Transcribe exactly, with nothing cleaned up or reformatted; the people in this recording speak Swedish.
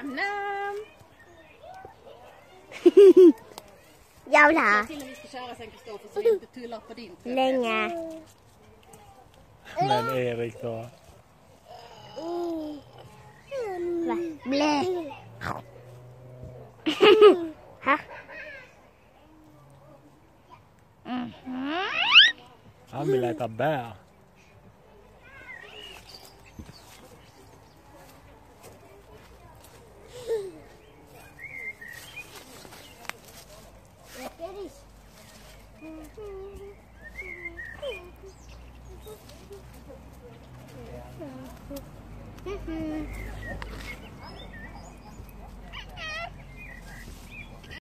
Nam nam! Jag vill ha. Jag till och med ska köra sen Kristoffer så vi inte tullar på din tröja. Länge. Men Erik då? Va? Blä. Ha? Han vill äta bär.